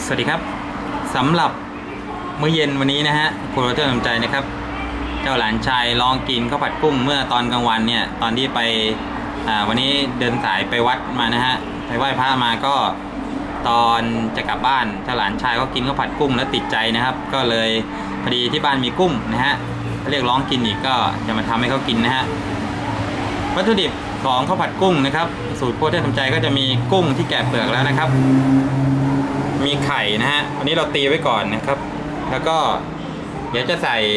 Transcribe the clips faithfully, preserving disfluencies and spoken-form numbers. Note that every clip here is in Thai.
สวัสดีครับสำหรับมื้อเย็นวันนี้นะฮะครูโรเตอร์สนใจนะครับเจ้าหลานชายลองกินข้าวผัดกุ้งเมื่อตอนกลางวันเนี่ยตอนที่ไปอ่าวันนี้เดินสายไปวัดมานะฮะไปไหว้พระมาก็ตอนจะกลับบ้านเจ้าหลานชายก็กินข้าวผัดกุ้งแล้วติดใจนะครับก็เลยพอดีที่บ้านมีกุ้งนะฮะเรียกร้องกินอีกก็จะมาทำให้เขากินนะฮะวัตถุดิบของข้าวผัดกุ้งนะครับสูตรครูโรเตอร์สนใจก็จะมีกุ้งที่แกะเปลือกแล้วนะครับมีไข่นะฮะวันนี้เราตีไว้ก่อนนะครับแล้วก็เดี๋ยวจะใส่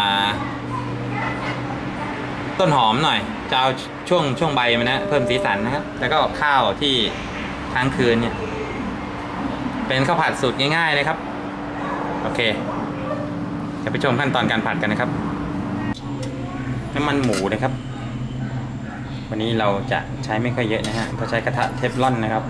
ต้นหอมหน่อยจะเอาช่วงช่วงใบมันนะเพิ่มสีสันนะครับแล้วก็ข้าวที่ค้างคืนเนี่ยเป็นข้าวผัดสูตรง่ายๆนะครับโอเคจะไปชมขั้นตอนการผัดกันนะครับน้ำมันหมูนะครับวันนี้เราจะใช้ไม่ค่อยเยอะนะฮะเพราะใช้กระทะเทฟลอนนะครับ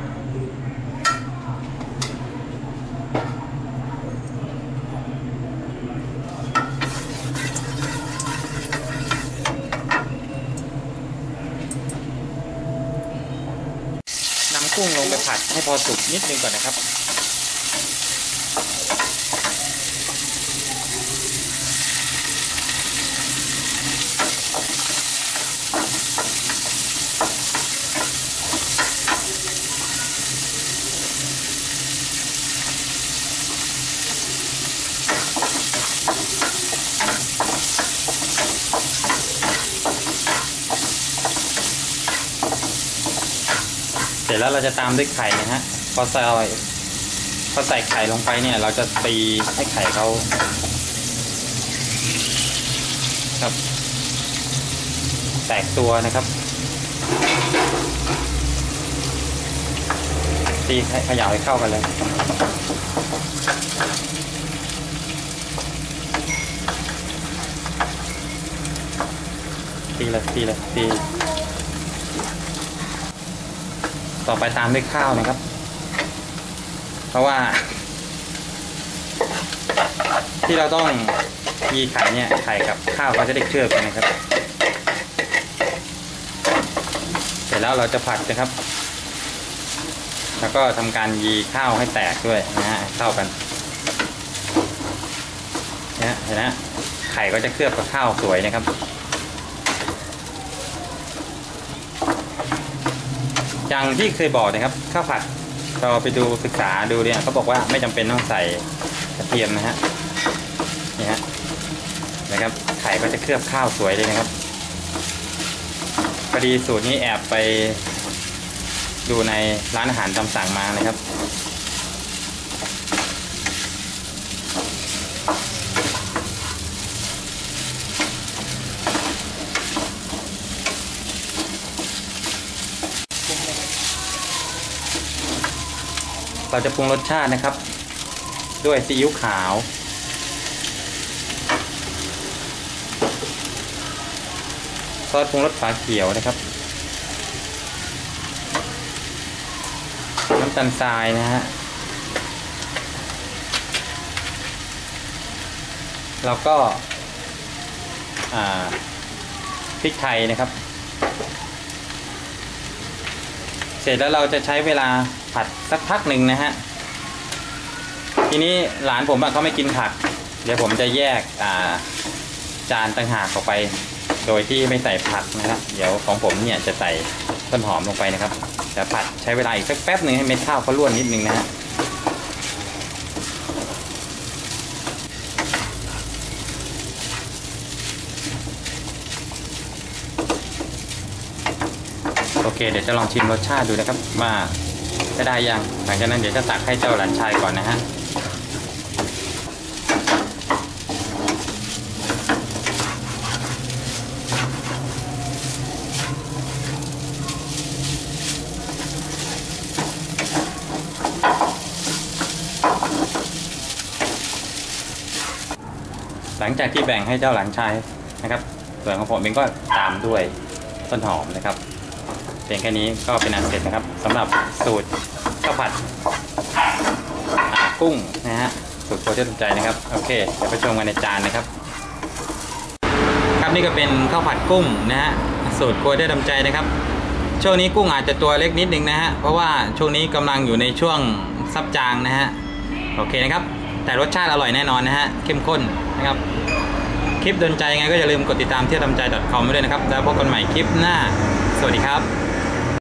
นำกุ้งลงไปผัดให้พอสุกนิดนึงก่อนนะครับเสร็จแล้วเราจะตามด้วยไข่นะฮะพอใส่พอใส่ไข่ลงไปเนี่ยเราจะตีให้ไข่เขาครับแตกตัวนะครับตีขยายให้เข้ากันเลยตีเลยตีเลยตีต่อไปตามด้วยข้าวนะครับเพราะว่าที่เราต้องยีไข่เนี่ยไข่กับข้าวเขาจะได้เคลือบกันนะครับเสร็จแล้วเราจะผัดนะครับแล้วก็ทำการยีข้าวให้แตกด้วยนะฮะเข้ากันนะเห็นไหมไข่ก็จะเคลือบกับข้าวสวยนะครับอย่างที่เคยบอกนะครับข้าวผัดเราไปดูศึกษาดูเนี่ยเขาบอกว่าไม่จำเป็นต้องใส่กระเทียมนะฮะนี่ฮะนะครับไข่ก็จะเคลือบข้าวสวยเลยนะครับพอดีสูตรนี้แอบไปดูในร้านอาหารตามสั่งมานะครับเราจะปรุงรสชาตินะครับด้วยซีอิ๊วขาวซอสปรุงรสฝาเขียวนะครับน้ำตาลทรายนะฮะแล้วก็พริกไทยนะครับเสร็จแล้วเราจะใช้เวลาผัดสักพักหนึ่งนะฮะทีนี้หลานผมเขาไม่กินผักเดี๋ยวผมจะแยกจานต่างหากออกไปโดยที่ไม่ใส่ผักนะครับเดี๋ยวของผมเนี่ยจะใส่ต้นหอมลงไปนะครับจะผัดใช้เวลาอีกสักแป๊บหนึ่งให้เม็ดข้าวเขาล้วนนิดนึงนะฮะโอเคเดี๋ยวจะลองชิมรสชาติดูนะครับว่าจะได้ยังหลังจากนั้นเดี๋ยวจะตักให้เจ้าหลานชายก่อนนะฮะหลังจากที่แบ่งให้เจ้าหลานชายนะครับส่วนของผมเองก็ตามด้วยต้นหอมนะครับเพียงแค่นี้ก็เป็นอันเสร็จนะครับสำหรับสูตรข้าวผัดกุ้งนะฮะสูตรโคตรสนใจนะครับโอเคเดี๋ยวไปชมกันในจานนะครับครับนี่ก็เป็นข้าวผัดกุ้งนะฮะสูตรโคตรสนใจนะครับ ช่วงนี้กุ้งอาจจะตัวเล็กนิดนึงนะฮะเพราะว่าช่วงนี้กำลังอยู่ในช่วงซับจางนะฮะโอเคนะครับแต่รสชาติอร่อยแน่นอนนะฮะเข้มข้นนะครับคลิปโดนใจยังไงก็อย่าลืมกดติดตามเที่ยวทำใจ .com ไว้ด้วยนะครับแล้วพบกันใหม่คลิปหน้าสวัสดีครับ